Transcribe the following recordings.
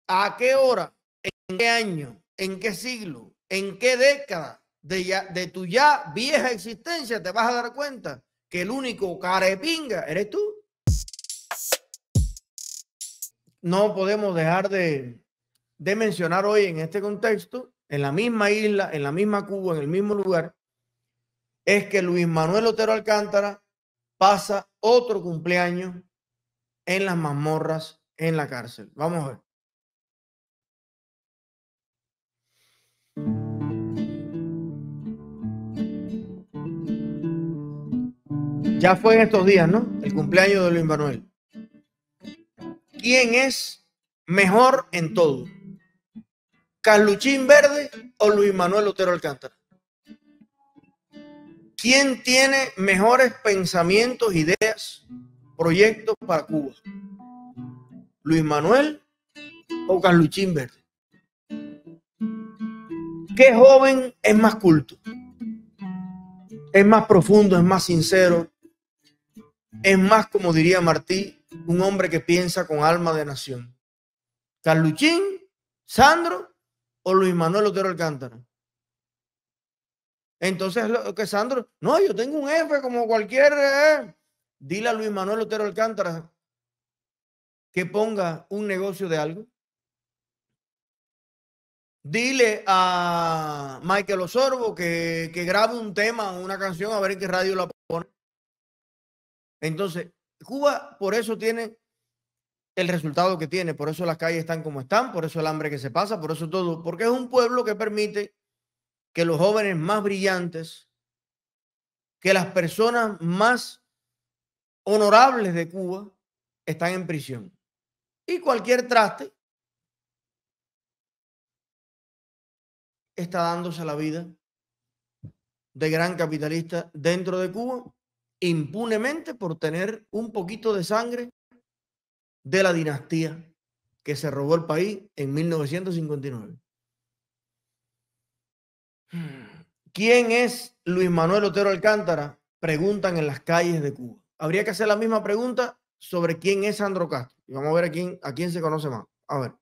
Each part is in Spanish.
¿A qué hora? ¿En qué año? ¿En qué siglo? ¿En qué década de tu ya vieja existencia te vas a dar cuenta que el único carepinga eres tú? No podemos dejar de mencionar hoy en este contexto, en la misma isla, en la misma Cuba, en el mismo lugar, es que Luis Manuel Otero Alcántara pasa otro cumpleaños en las mazmorras, en la cárcel. Vamos a ver. Ya fue en estos días, ¿no? El cumpleaños de Luis Manuel. ¿Quién es mejor en todo? ¿Carluchín Verde o Luis Manuel Otero Alcántara? ¿Quién tiene mejores pensamientos, ideas, proyectos para Cuba? ¿Luis Manuel o Carluchín Verde? ¿Qué joven es más culto? ¿Es más profundo, es más sincero? ¿Es más, como diría Martí, un hombre que piensa con alma de nación? ¿Carluchín, Sandro o Luis Manuel Otero Alcántara? Entonces, lo que Sandro, no, yo tengo un F como cualquier. Dile a Luis Manuel Otero Alcántara que ponga un negocio de algo. Dile a Michael Osorbo que grabe un tema, una canción, a ver en qué radio la pone. Entonces, Cuba por eso tiene el resultado que tiene, por eso las calles están como están, por eso el hambre que se pasa, por eso todo, porque es un pueblo que permite que los jóvenes más brillantes, que las personas más honorables de Cuba están en prisión. Y cualquier traste está dándose la vida de gran capitalista dentro de Cuba impunemente por tener un poquito de sangre de la dinastía que se robó el país en 1959. ¿Quién es Luis Manuel Otero Alcántara? Preguntan en las calles de Cuba. Habría que hacer la misma pregunta sobre quién es Sandro Castro. Y vamos a ver a quién se conoce más. A ver.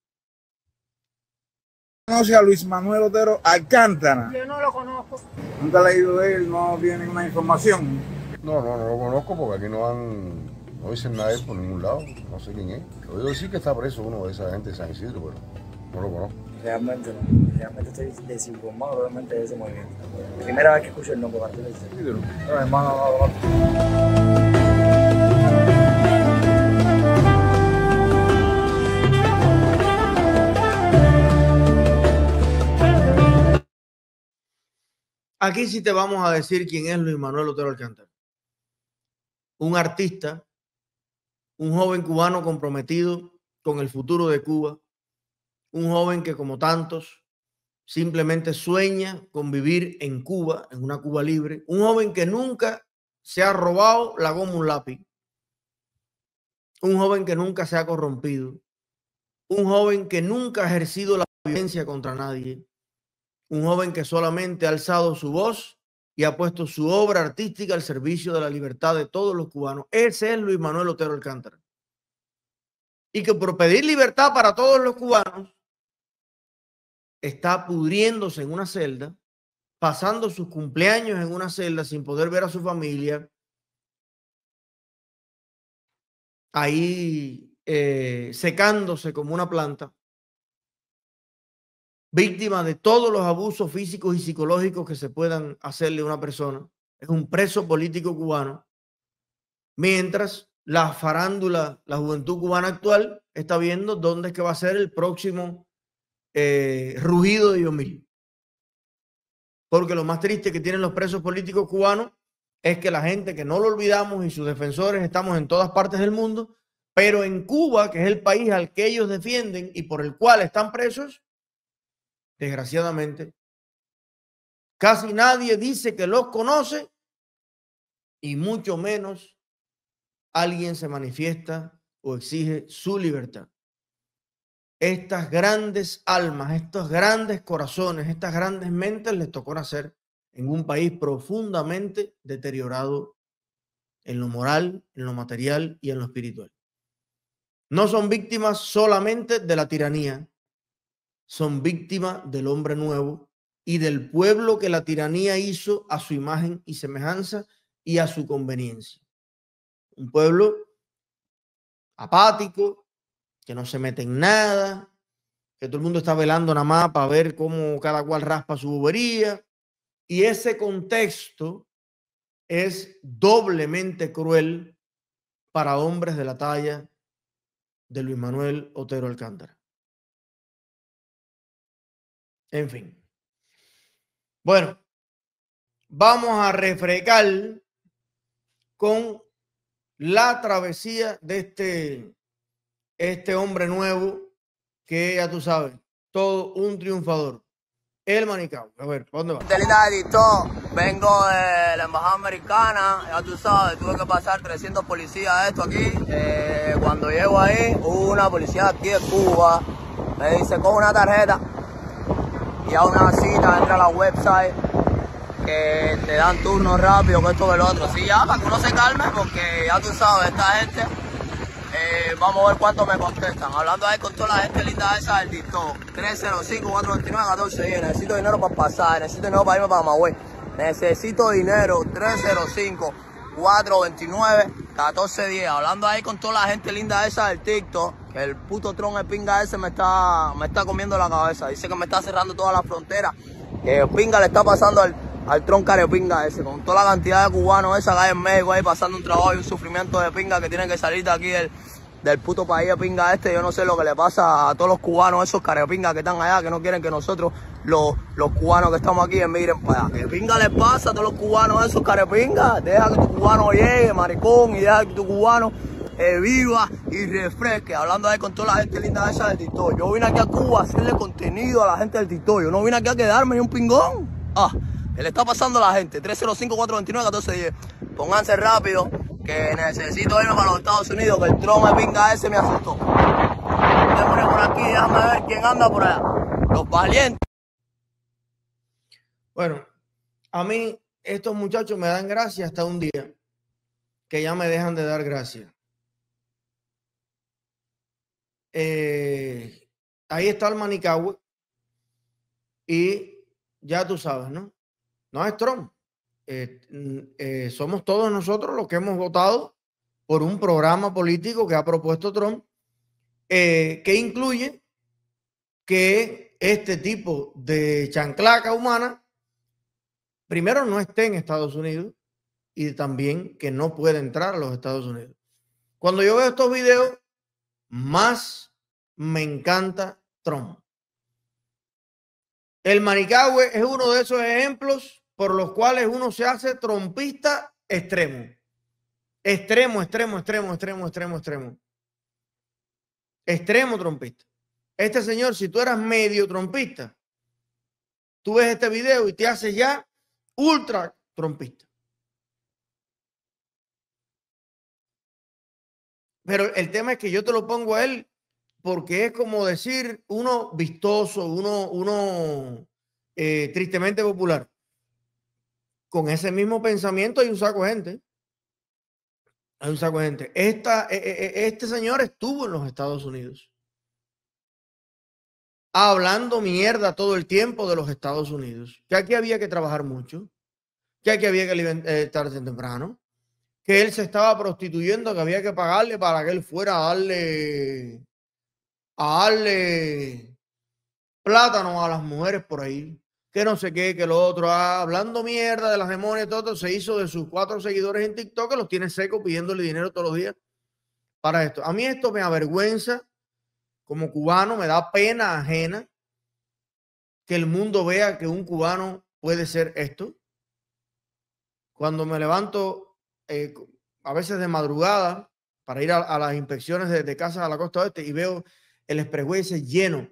¿Conoce a Luis Manuel Otero Alcántara? Yo no lo conozco. ¿Nunca ha leído de él? ¿No tiene ninguna información? No lo conozco porque aquí no dicen nada de él por ningún lado. No sé quién es. Lo digo decir que está preso uno de esa gente de San Isidro, pero no lo conozco. Realmente no. Realmente estoy desinformado realmente de ese movimiento. Primera vez que escucho el nombre de San Isidro. No, hermano, no lo conozco. Aquí sí te vamos a decir quién es Luis Manuel Otero Alcántara. Un artista, un joven cubano comprometido con el futuro de Cuba, un joven que como tantos simplemente sueña con vivir en Cuba, en una Cuba libre, un joven que nunca se ha robado la goma un lápiz, un joven que nunca se ha corrompido, un joven que nunca ha ejercido la violencia contra nadie, un joven que solamente ha alzado su voz y ha puesto su obra artística al servicio de la libertad de todos los cubanos. Ese es Luis Manuel Otero Alcántara. Y que por pedir libertad para todos los cubanos está pudriéndose en una celda, pasando sus cumpleaños en una celda sin poder ver a su familia, ahí secándose como una planta, víctima de todos los abusos físicos y psicológicos que se puedan hacerle a una persona. Es un preso político cubano, mientras la farándula, la juventud cubana actual está viendo dónde es que va a ser el próximo rugido de Yomil. Porque lo más triste que tienen los presos políticos cubanos es que la gente, que no lo olvidamos, y sus defensores estamos en todas partes del mundo, pero en Cuba, que es el país al que ellos defienden y por el cual están presos, desgraciadamente, casi nadie dice que los conoce y mucho menos alguien se manifiesta o exige su libertad. Estas grandes almas, estos grandes corazones, estas grandes mentes les tocó nacer en un país profundamente deteriorado en lo moral, en lo material y en lo espiritual. no son víctimas solamente de la tiranía, son víctimas del hombre nuevo y del pueblo que la tiranía hizo a su imagen y semejanza y a su conveniencia. Un pueblo apático, que no se mete en nada, que todo el mundo está velando nada más para ver cómo cada cual raspa su bobería. Y ese contexto es doblemente cruel para hombres de la talla de Luis Manuel Otero Alcántara. En fin. Bueno, vamos a refrescar con la travesía de este hombre nuevo que ya tú sabes, todo un triunfador. El Manicao. A ver, ¿para dónde va? Linda editó, vengo de la embajada americana, ya tú sabes, tuve que pasar 300 policías de esto aquí. Cuando llego ahí, una policía aquí de Cuba me dice, coge una tarjeta y a una cita, entra a la website, que te dan turnos rápido, que esto que lo otro. Sí, ya, para que uno se calme, porque ya tú sabes, esta gente, vamos a ver cuánto me contestan. Hablando ahí con toda la gente linda esa del TikTok. 305-429-1410. Necesito dinero para pasar, necesito dinero para irme para Camagüey. Necesito dinero. 305-429-1410. Hablando ahí con toda la gente linda esa del TikTok. Que el puto tron de pinga ese me está comiendo la cabeza. Dice que me está cerrando todas las fronteras. Que el pinga le está pasando al tron carepinga ese, con toda la cantidad de cubanos esa que hay en México ahí pasando un trabajo y un sufrimiento de pinga que tienen que salir de aquí del puto país de pinga este. Yo no sé lo que le pasa a todos los cubanos, esos carepingas que están allá, que no quieren que nosotros, los cubanos que estamos aquí, emigren para allá. ¿Qué pinga les pasa a todos los cubanos esos carepingas? Deja que tu cubano llegue, maricón, y deja que tu cubano viva y refresque. Hablando ahí con toda la gente linda esa del TikTok. Yo vine aquí a Cuba a hacerle contenido a la gente del TikTok. Yo no vine aquí a quedarme ni un pingón. ¿Qué le está pasando a la gente? 305-429-1410. Pónganse rápido, que necesito irme para los Estados Unidos, que el tron de pinga ese me asustó. Déjame por aquí, déjame ver quién anda por allá. Los valientes. Bueno, a mí estos muchachos me dan gracia hasta un día que ya me dejan de dar gracia. Ahí está el Manicahue y ya tú sabes, ¿no? No es Trump. Somos todos nosotros los que hemos votado por un programa político que ha propuesto Trump, que incluye que este tipo de chanclaca humana primero no esté en Estados Unidos y también que no puede entrar a los Estados Unidos. Cuando yo veo estos videos, más me encanta Trump. El Manicahue es uno de esos ejemplos por los cuales uno se hace trompista extremo. Extremo trompista. Este señor, si tú eras medio trompista, tú ves este video y te haces ya ultra trompista. Pero el tema es que yo te lo pongo a él porque es como decir uno vistoso, uno tristemente popular. Con ese mismo pensamiento hay un saco de gente. Hay un saco de gente. Este señor estuvo en los Estados Unidos hablando mierda todo el tiempo de los Estados Unidos. Que aquí había que trabajar mucho. Que aquí había que estarse temprano. Que él se estaba prostituyendo, que había que pagarle para que él fuera a darle plátano a las mujeres por ahí, que no sé qué, que lo otro, hablando mierda de las demonias, todo se hizo de sus 4 seguidores en TikTok, que los tiene secos pidiéndole dinero todos los días para esto. A mí esto me avergüenza como cubano, me da pena ajena que el mundo vea que un cubano puede ser esto. Cuando me levanto a veces de madrugada para ir a las inspecciones de casas a la costa oeste y veo el expressway lleno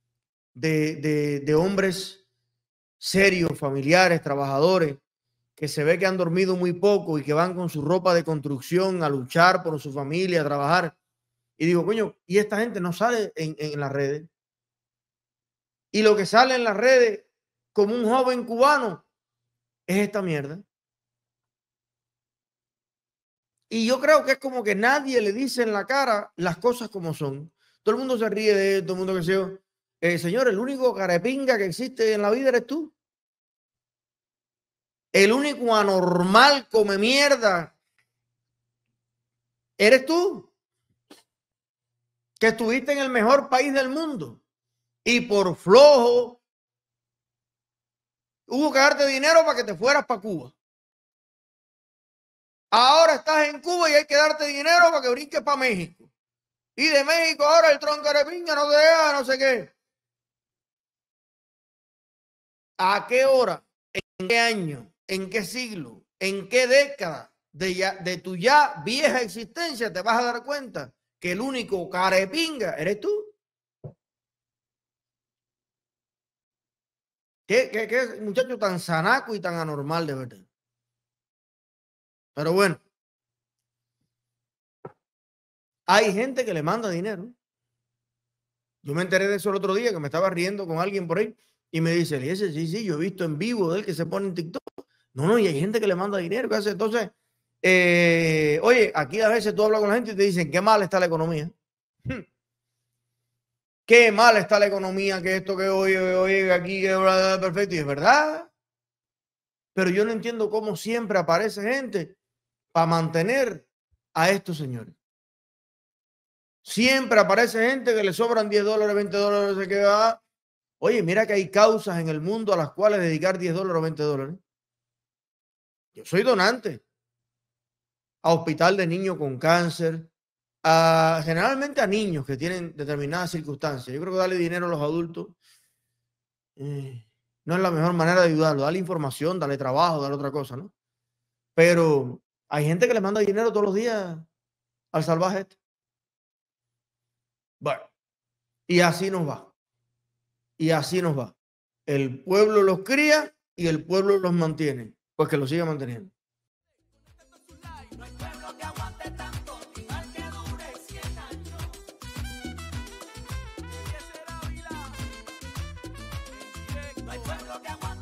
de hombres serios, familiares, trabajadores, que se ve que han dormido muy poco y que van con su ropa de construcción a luchar por su familia, a trabajar. Y digo, coño, y esta gente no sale en las redes. Y lo que sale en las redes como un joven cubano es esta mierda. Y yo creo que es como que nadie le dice en la cara las cosas como son. Todo el mundo se ríe de él, todo el mundo que se señor, el único carepinga que existe en la vida eres tú. El único anormal come mierda eres tú. Que estuviste en el mejor país del mundo y por flojo hubo que darte dinero para que te fueras para Cuba. Ahora estás en Cuba y hay que darte dinero para que brinques para México. Y de México ahora el tronco de pinga no te deja, no sé qué. ¿A qué hora? ¿En qué año? ¿En qué siglo? ¿En qué década de tu ya vieja existencia te vas a dar cuenta que el único carepinga eres tú? ¿Qué muchacho tan sanaco y tan anormal de verdad? Pero bueno, hay gente que le manda dinero. Yo me enteré de eso el otro día, que me estaba riendo con alguien por ahí y me dice, Eliezer, sí, yo he visto en vivo de él que se pone en TikTok. No, y hay gente que le manda dinero. ¿Qué hace? Entonces, oye, aquí a veces tú hablas con la gente y te dicen, qué mal está la economía. Qué mal está la economía, que esto que oye aquí, que perfecto, y es verdad. Pero yo no entiendo cómo siempre aparece gente para mantener a estos señores. Siempre aparece gente que le sobran $10, $20, se queda. Oye, mira que hay causas en el mundo a las cuales dedicar $10 o $20. Yo soy donante a hospital de niños con cáncer, generalmente a niños que tienen determinadas circunstancias. Yo creo que darle dinero a los adultos no es la mejor manera de ayudarlo. Darle información, darle trabajo, darle otra cosa, ¿no? Pero hay gente que le manda dinero todos los días al salvaje este. Bueno, y así nos va. Y así nos va. El pueblo los cría y el pueblo los mantiene. Pues que los siga manteniendo. No hay pueblo que aguante tanto, ni mal que dure 100 años. No hay pueblo que aguante.